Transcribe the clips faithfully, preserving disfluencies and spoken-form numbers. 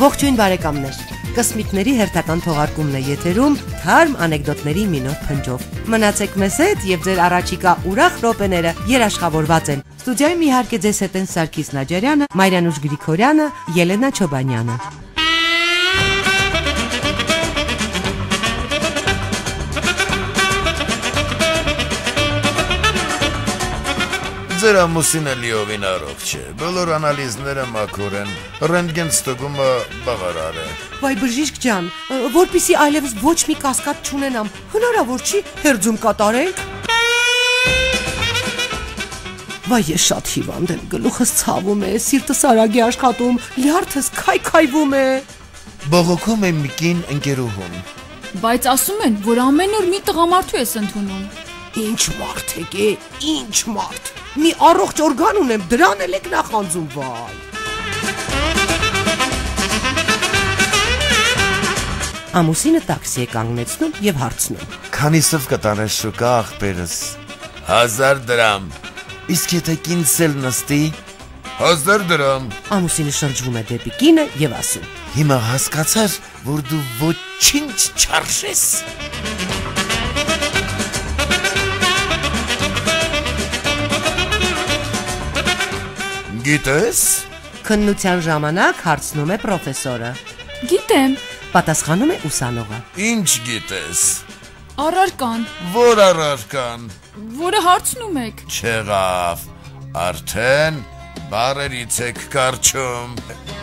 Ողջույն բարեկամներ, Կսմիկների հերթական թողարկումն է եթերում թարմ անեկդոտների մի նոր փնջով։ Մնացեք մեզ հետ եւ ձեր առաջիկա ուրախ րոպեները երաշխավորված են։ Ստուդիայում իհարկե ձեզ հետ են Սարգիս Նաջարյանը, Մարիանուշ Գրիգորյանը, Ելենա Չոբանյանը։ Ձեր ամուսինը լիովին առողջ է, բոլոր անալիզները մաքուր են, ռենտգեն ստուգումը բավարար է։ Վայ բժիշկ ջան, որպեսզի այլևս ոչ մի կասկած չունենամ, հնարավոր չի հերձում կատարենք։ Վայ ես շատ հիվանդ եմ, գլուխս ցավում է, սիրտս արագ է աշխատում, լյարդս քայքայվում է։ Բողոքում է մի կին ընկերուհուն։ Բայց ասում են, որ ամեն օր մի տղամարդու ես ընդունում։ Ինչ մարդ եք է, ինչ մարդ։ Մի առողջ օրգան ունեմ, դրան էլ եք նախանձում, վայ։ Ամուսինը տաքսի է կանգնեցնում եւ հարցնում. Քանիսով կտանես շուկա աղբերս։ Հազար դրամ։ Իսկ եթե կինս էլ նստի, հազար դրամ։ Ամուսինը շրջվում է դեպի կինը եւ ասում. Հիմա հասկացար, որ դու ոչինչ չարժես։ Գիտես։ Քննության ժամանակ հարցնում է պրոֆեսորը։ Գիտեմ։ Պատասխանում է ուսանողը։ Ինչ գիտես։ Առարկան։ Որ առարկան։ Որը հարցնում եք։ Չեղավ։ Արդեն բարերից եք կարճում։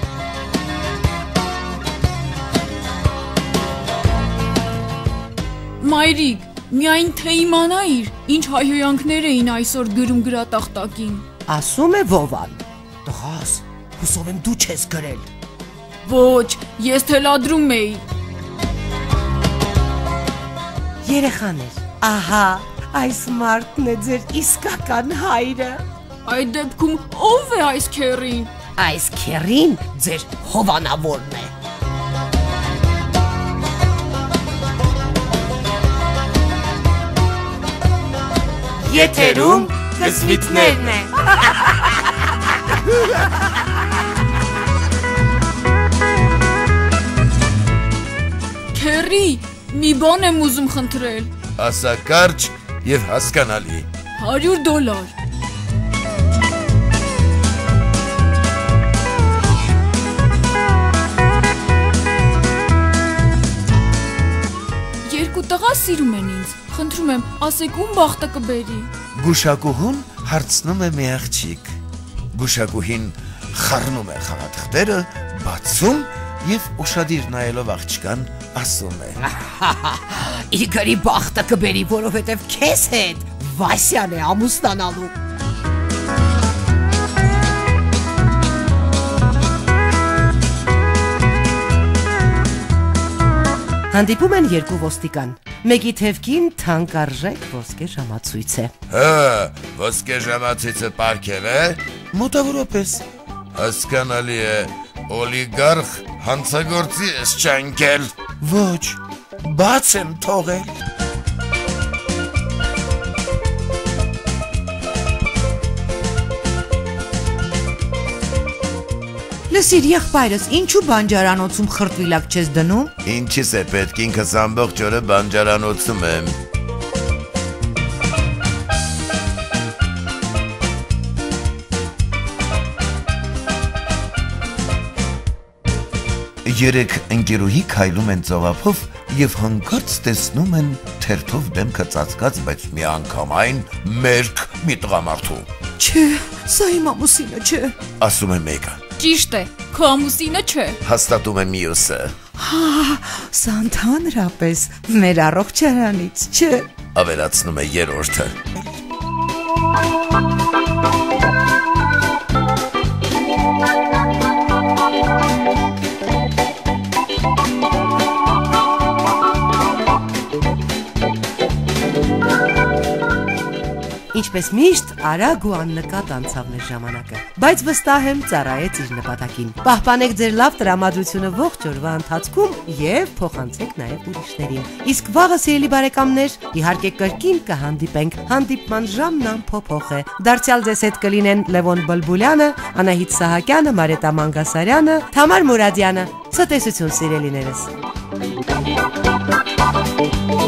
Մայրիկ, միայն թե իմանայիր, ինչ հայհոյանքներ էին այսօր գրում գրատախտակին։ Ասում է Վովան. Տղաս, հուսով եմ դու չես գրել։ Ոչ, ես թելադրում էի։ Երեխաներ, ահա, այս մարդն է ձեր իսկական հայրը։ Այդ դեպքում ով է այս քերին։ Այս քերին ձեր հովանավորն է։ Եթերում Կսմիկներն է։ Քերի, մի բան եմ ուզում խնդրել։ Ասա կարճ եւ հասկանալի։ հարյուր դոլար։ Երկու տղա սիրում են ինձ։ Խնդրում եմ, ասեք ում բախտը կբերի։ Գուշակուհուն հարցնում է մի աղջիկ։ Գուշակուհին խառնում է խաղաթղթերը, բացում եւ ուշադիր նայելով աղջկան ասում է. Իգորի բախտը կբերի, որովհետեւ քեզ հետ Վասյան է ամուսնանալու։ Հանդիպում են երկու ոստիկան։ Մեկի թևքին թանկարժեք ոսկե ժամացույց է։ Հա, ոսկե ժամացույցը պարգև է։ Մոտավորապես հասկանալի է, օլիգարխ հանցագործի ես չանկել։ Ոչ, բաց եմ թողել։ Լսիր եղբայրս, ինչու բանջարանոցում խրտվիլակ չես դնում։ Ինչիս է պետք, ինքս ամբողջ օրը բանջարանոցում եմ։ Երեք ընկերուհի քայլում են ծովափով եւ հանկարծ տեսնում են թերթով դեմքը ծածկած, բայց միանգամայն մերկ մի տղամարդու։ Չէ, սա իմ ամուսինը չէ։ Ասում է մեկը։ Ճիշտ է, քո ամուսինը չէ։ Հաստատում է մյուսը։ Հա, սա ընդհանրապես մեր առողջարանից չէ։ Ավելացնում է երրորդը։ Ինչ ինչպես միշտ, արագ ու աննկատ անցավ մեր ժամանակը, բայց վստահ եմ ծառայեց իր նպատակին։ Պահպանեք ձեր լավ տրամադրությունը ողջ օրվա ընթացքում եւ փոխանցեք նաեւ ուրիշներին։ Իսկ վաղը, սիրելի բարեկամներ, իհարկե կրկին կհանդիպենք։ Հանդիպման ժամն անփոփոխ է։ Դարձյալ ձեզ հետ կլինեն Լևոն Բլբուլյանը, Անահիտ Սահակյանը, Մարետա Մանգասարյանը, Թամար Մուրադյանը։ Ցտեսություն, սիրելիներս։